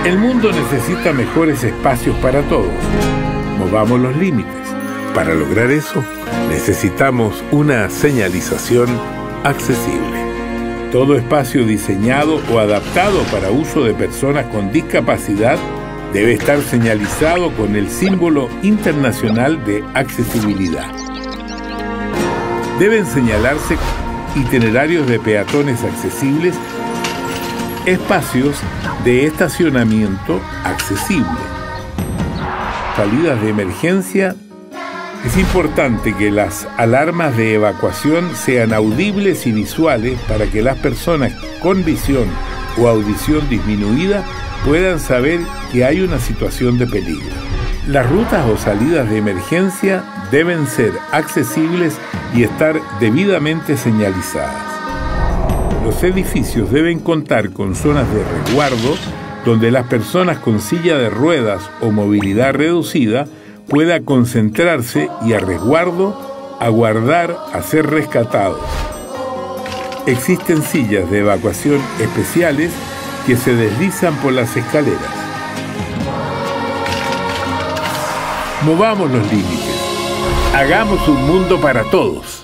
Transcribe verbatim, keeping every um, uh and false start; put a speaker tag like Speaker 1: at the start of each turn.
Speaker 1: El mundo necesita mejores espacios para todos. Movamos los límites. Para lograr eso, necesitamos una señalización accesible. Todo espacio diseñado o adaptado para uso de personas con discapacidad debe estar señalizado con el símbolo internacional de accesibilidad. Deben señalarse itinerarios de peatones accesibles, espacios de estacionamiento accesible, salidas de emergencia. Es importante que las alarmas de evacuación sean audibles y visuales para que las personas con visión o audición disminuida puedan saber que hay una situación de peligro. Las rutas o salidas de emergencia deben ser accesibles y estar debidamente señalizadas. Los edificios deben contar con zonas de resguardo donde las personas con silla de ruedas o movilidad reducida puedan concentrarse y a resguardo aguardar a ser rescatados. Existen sillas de evacuación especiales que se deslizan por las escaleras. Movamos los límites. Hagamos un mundo para todos.